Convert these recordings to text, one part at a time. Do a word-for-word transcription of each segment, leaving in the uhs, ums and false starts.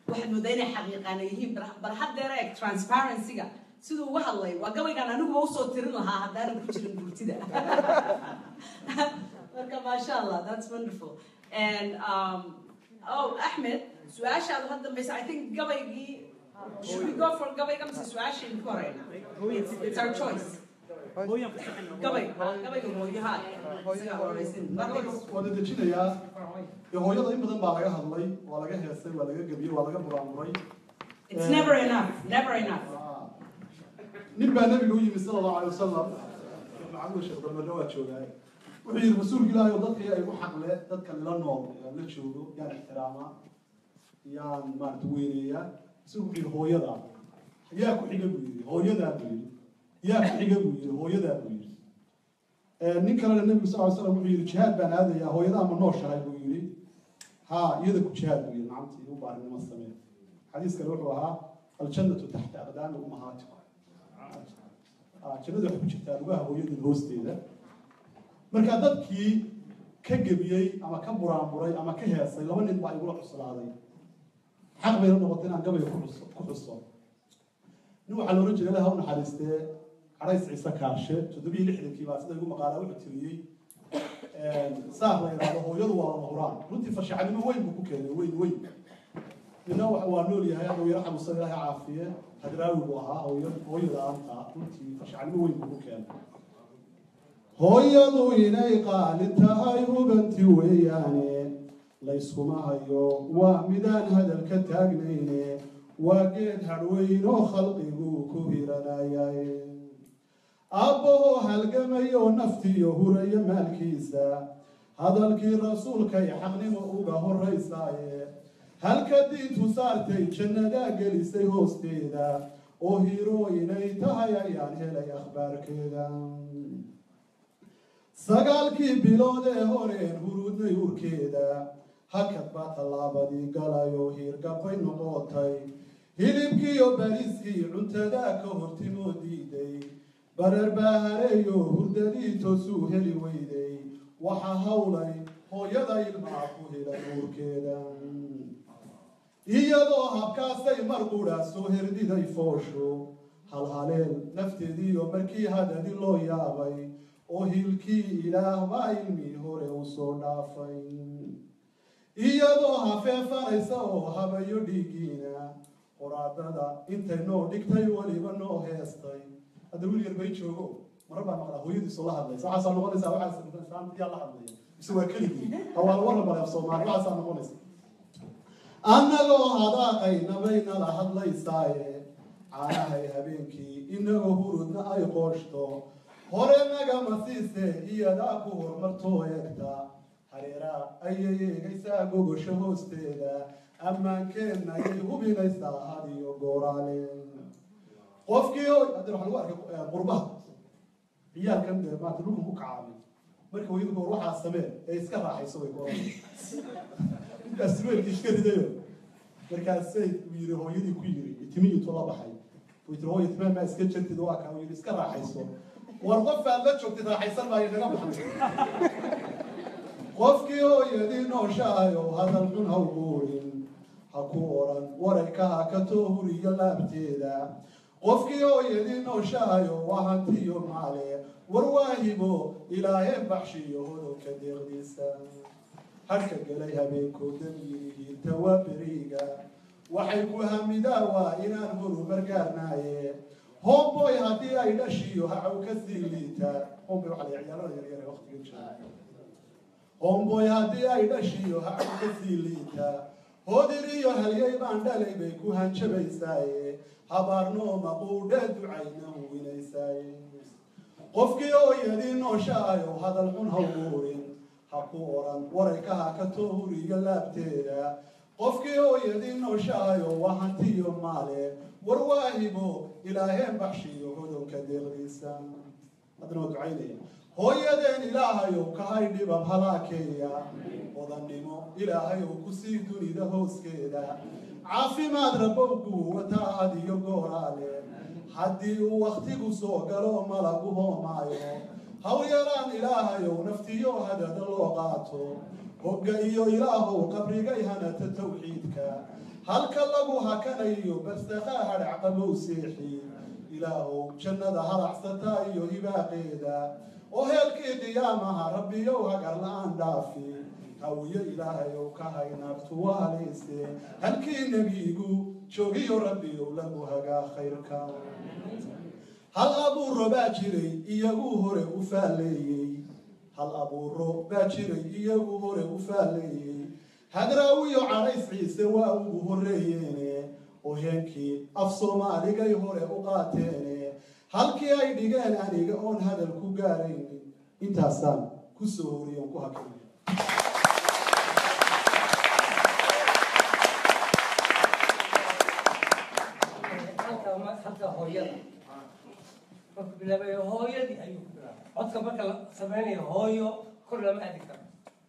واحد مدينة حقيقة أنا يهين برحب ديرك transparency كا سيدو واحد الله وقبل كان أنا هو وصل ترين لها هذا أنا كنت شرين قلت ده ما شاء الله that's wonderful and um oh Ahmed سؤال شاد هذا بس I think قبل يجي should we go for قبل كم سؤال شيء كورينا it's it's our choice قبل قبل يقول يهاد وأنا تجينا يا هو يلا يوم بدن بعلاقة هذلي وعلاقة هيسي وعلاقة كبير وعلاقة برامري it's never enough never enough نبى النبي يقول صلى الله عليه وسلم معلوش شيء بالمجوات شو جاي وحين الرسول قال يا ضدك يا يروح حقله ضدك اللي لنور اللي تشوفه يعني احترامه يعني ما توينيه سوق في هو يدا ياكل حاجة بيجي هو يدا بيجي ياكل حاجة بيجي هو يدا بيجي نكر النبي صلى الله عليه وسلم يقول جهاد بين هذا يا هو يدا من نور شهاي بيجي ها يدك جهاد بيجي نعمتي هو بعد ما استمر حديث كروحها الجنة تحت أقدام أمهاتكم jannada waxa ku jirtaa lugaha hooyada hoosteeda marka dadkii ka gabiyay ama ka buraanburay ama ka heesay laba nin baa igu xuslaaday xaq bay noqotay inaan gabay ku xuso ku xuso nin waxa loo rajay ilaah u naxariistay carays ciise kaarshe toddoba iyo lixdan baa sida igu maqaala wuxuu tiriyay ee saar la yiraahdo hooyadu waa lama huraan runtii farshaxanimo weyn buu ku keenay weyn weyn ninna waxa waa nool yahay oo yarxamu sallallahu caafiye hadraawi buu ahaa hooyada aanta runtii farshaxanimo weyn buu ku keenay hooyadu inay qaalin tahay hubantii weeyaane layskuma hayo waa midaan hadalka taagnayne waa geed hadhweyn oo khalqigu ku hiranayay abbaho halgamayo naftiyo huraya maalkiisa hadalkii rasuulkay xaqnimo uga horaysaaye halka diintu saartay jannada gelisay hoosteeda oo hiirooyinay tahay ayaan helay akhbaarkeeda sagaalkii bilood ee horeen hurudnay urkeeda hakad baa tallaabadii galayoo hiirgabay noqotay hilibkiiyo bariiskii cuntada ka hortimoo diiday bareer baa hareeyo hurdadii toosuu heli weyday waxa hawlay hooyada ilmaa ku helay uurkeeda iyadoo habkaasay mar qura soo herdiday foosho halhaleel nafteediiyo markii hadadi loo yaabay oo hilkii ilaah baa ilmii hore u soo dhaafay iyadoo hafeefanaysa oo habayo dhiigiina qoraadada intay noo dhigtay weliba noo heestay hadda wiil yar bay joogo marar baa maqlaa hooyadiisu la hadlaysa waxaasaa noqonaysaa waxaas yaa la hadlaya mise waa keligii hawaal warna baleef soomaali waxaasaa noqonaysa annagoo hadaaqayna bayna la hadlaysaaye caanahay habeenkii inagoo hurudna ay qooshto hore nagama siise iyadaa ku horumartoo eegta hareeraa ayay eegaysaa gogosha hoosteeda ammaankeenna ayay hubinaysaa had iyo gooraale qofkii hadda waxa lagu arkay qurbaha ciyaalkan dee maanta dhulkan ku kacaabay marka hooyadu goor waxaa samee ee iska raaxayso way gooraan asweelkii iska ridayo markaasay yiri hooyadii ku yiri itimiyi tula baxay way tiri hooyo timaa ma iska jirtid waa ka yiri iska raaxayso war qof aad la joogtid raaxaysan baa inaga baxay qofkii hooyadii nooshahay oo hadal xun ha uguurin ha ku oran warayka ha ka too huriyo laabteeda qofkii hooyadii nooshahay oo waa hantiyo maale war waahibo ilaahee baxshiyo hodowka deeqdiisa halka galay habeenkoo damiirihii tawaberiga waxay ku hamidaa waa inaan horumar gaarnaaye homboy haddii ay dhashiyo hacow ka sii liita homboy waxaa la ciyaalada yaryar ee waqtiga jooga homboy haddii ay dhashiyo hacow ka sii liita hodiriyo halyay baan dhalay bay ku hanjabaysaaye habaarnoo maquudha ducayna huwinaysaaye qofkii hooyadii nooshahayo hadal xun ha uguurin ha ku oran warayka ha ka too huriyo laabteeda qofkii hooyadii nooshahayo waa hantiyo maale war waahibo ilaaheen baxshiyo hodowka deeqdiisa haddana waa ducaynaya hooyadeen ilaahayow kahay dhibab halaakeeya odannimo ilaahayow kusii dunida hooskeeda caafimaad rabowgu wataa hadiyo gooraale haddii uu wakhtigu soo galo malagu hoomaayo hawyalaan ilaahayow naftiyo hadada loo qaato hogga iyo ilaahow qabrigay hanata tawxiidka halka lagu hakanayo barstakhaa hadhac qabow seexi ilaahow jannada halacsata iyo hibaaqeeda oo heelkii qiyaamaha rabbiyow hagar la'aan dhaafi hawiyo ilaahayow ka haynartu waaleyse halkii nebigu joogiyo rabbiyow lagu hagaa khayrka hal abuuro baa jiray iyagu hore u faaleeyey hal abuuro baa jiray iyagu hore u faaleeyey hadraawiyo carays ciise waa ugu horreeyeene oo heenkii af soomaaligay hore u qaateene halkii ay dhigeen aniga oon hadal ku gaaraynin intaasaan ku soo horiyoon ku hakay حتى هويدا بالله هويدي أيوه عدك بكرة سمعني هويو كل ما أذكر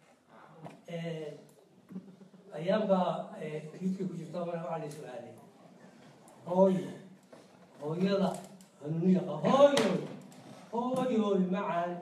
أيام با كيف كيف جبتها من على سؤالي هويو هويدا هنيا هويو هويو معا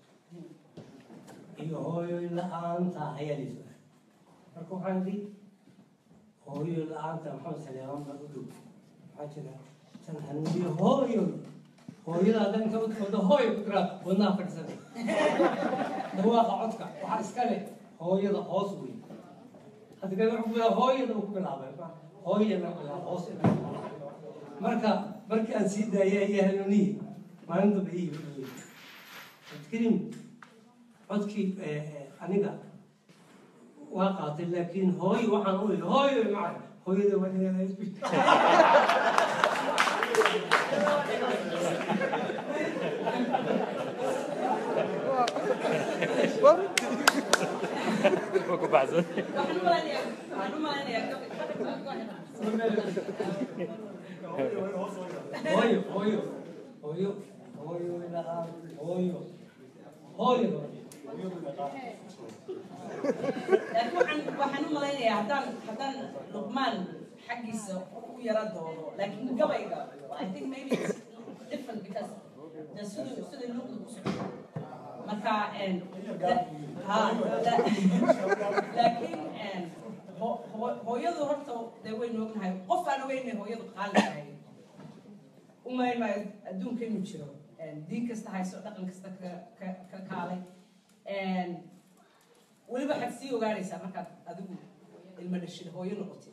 iyo hooyo la'aanta ayaa la soo marka waxaan di hooyo la'aanta maxamed saliyaan baa u dhow waxaa jira tan hanuuniyo hooyo hooyada hadan ka wada hooyo ku kala wadnaa fadhisanay dawaaqa codka waxaa iska leh hooyada hoos weyn hadda ka wuxuu ku hooyada uu ku bilaabay hooyada hoos marka markii aan sii daayay ayaa hanuuniye maalinta bay ii fadhiyay codkii aniga waa qaatay laakiin hooyo waxaan u leeyahay hooyo macna hooyada waa inay Poco pasa. hooyo hooyo hooyo hooyo ilaa hooyo hooyo لكن waxaan u maleynayaa hadaan hadaan Luqmaan xaqiisa u yara doodo laakiin gabayga I think maybe it's different because the sida sida luqada ku socdo marka en ha laakiin en hooyadu horta de way noognahay qof aan ogeynay hooyadu qaalihay uma ma adduunka inuu jiro en diin kasta hayso dhaqan kasta ka ka kaalay en waliba xad sii ogaanaysaa markaad adigu ilma dhashid hooyo noqotid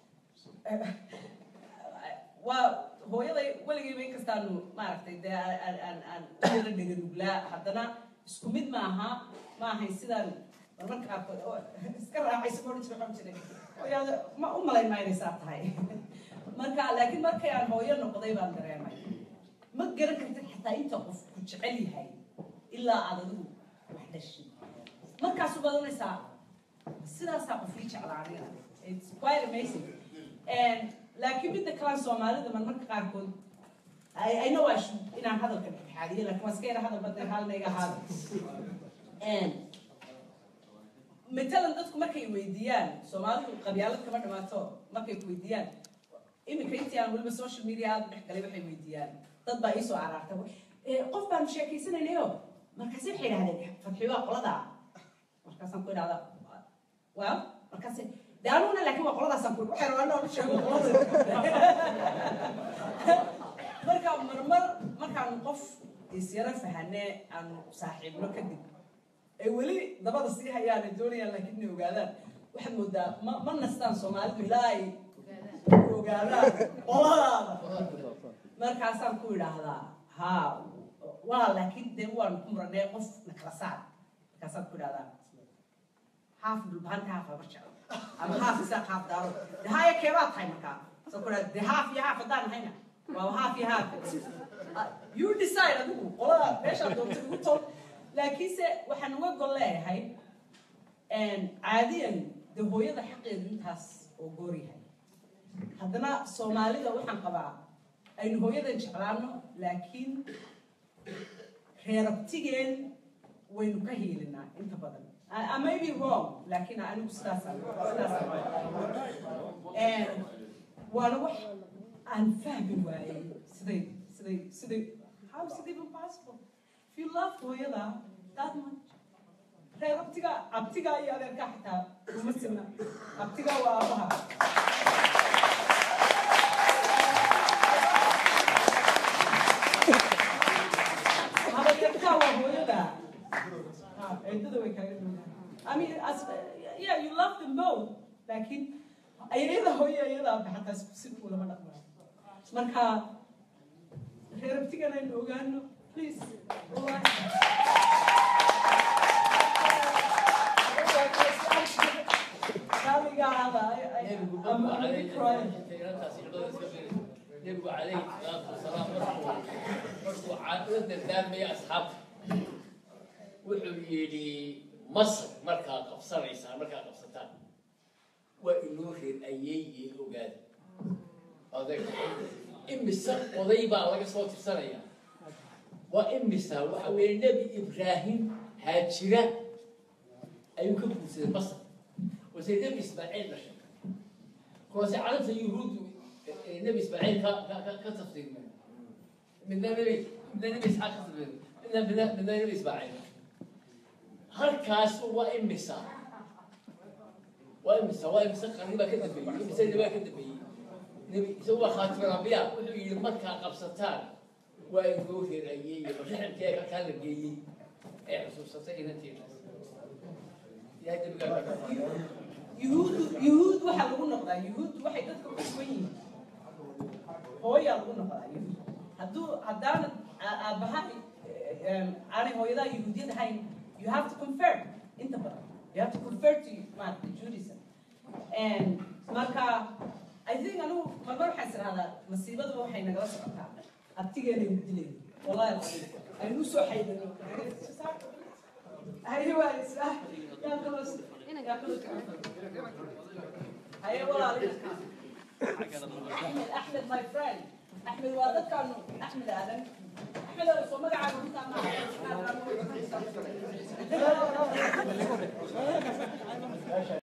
waa hooyaday weligayba inkastaanu maaragtay dee aan aan aan la dheganuglaa haddana isku mid maaha ma ahayn sidaan marmarka qaarkood oo iska raacaysa ma odhan jira waxaan jiray hooyada ma u malayn maa inay saa tahay marka laakiin markay aan hooyo noqday baan dareemay ma garan kartid xataa inta qof ku jecel yahay ilaa aad adigu wax dhashid markaas u badanaysaa sidaasaa qofkii jeclaanaya it's quite amazing and laakiin midda kalaan soomaalida marmarka qaarkood I know I should inaan hadalka dhexaadiyo laakiin waa iska yara hadal badnay halnayga ahaada and matalan dadku markay weydiiyaan soomaalidu qabyaalad kama dhamaato markay ku weydiiyaan iminka intii aan weliba social media aad dhex galay waxay weydiiyaan dad baa iisoo caraarta qof baanu sheekaysanaynayo markaasi waxay idhahdeen fadxi waa qoladaa markaasaan ku idhahdaa well markaasi dee anuguna laakiin waa qoladaasaan ku waxay rabaa inaan u sheego qolada marka marmar markaan qof isyara fahanee aanu saaxiibno kadib ay weli dabada sii hayaan ay doonayaan laakiin inay ogaadaan waxaad moodaa ma ma nastaan soomaalidu ilaa ay ogaadaan qoladaada markaasaan ku idhaahdaa haa waa laakiin dee waan ku muranee qof na kala saar markaasaan ku idhahdaa haaf dhulbaanta haaf habar jecel ama haaf isaa haaf daaro de haya keebaad tahay markaa soo ku idhahda de haaf iyo haaf haddaan nahayna waa haaf iyo haaf you decide adigu qolada meeshaad doonta ugu toon laakiinse waxaan uga gol leeyahay caadiyan de hooyada xaqeedu intaas oo goor yahay haddana soomaalida waxaan qabaa aynu hooyadan jeclaano laakiin reerabtigeen waynu ka hiilinaa inta badan I may be wrong laakiin anigu sidaasaan sidaasaan waana wax aan fahmi waayey siday siday siday how is it even possible if you love hooyada that much reer abtiga abtiga iyo adeerka xitaa uma sina abtiga waa abaha I mean, as, yeah, you love them both. Like, I either hoya either but as simple as that. Marka, here I'm taking an organ, please. I'm really crying. يبقى عليه الصلاة والسلام مرفوع عادة الدم يا أصحاب وحولي مصر مركا قفصر عيسى مركا قفصتان وإنوه الأيي وقال هذا إم السر وضيبة على صوت السنة وإم السر وحول النبي إبراهيم هاجرة أيمكن بسيط مصر وسيد النبي إسماعيل بشر كوسي عرفت يهود النبي إسماعيل كتفصيل منه من النبي من النبي إسحاق كتفصيل منه من من النبي إسماعيل هالكاس هو إمسا وإمسا وإمسا قريبا كده بيه إمسا اللي كده بيه نبي سوى خاتم الأنبياء وحي مكة قبصتان وإنه في رأيي وشحن كيف كان الجيي إيه خصوصا نتيجة يا دبي يهود يهود واحد يقول نقطة يهود واحد يذكر شوية هو يقول نقطة يهود هدو هدان أبهاي أنا هو يدا يهودية هاي you have to convert أنت بقى you have to convert to ما Judaism and marka I think أنا ما بروح أحسن هذا مصيبة ده وحين نجلس قطع أبتيجي لي مدلي والله أنا مو سو حيد أيوة إسمع يا خلاص يا خلاص أيوة والله أحمد أحمد my friend أحمد وادك كانوا أحمد هذا أحمد لو سمع عنه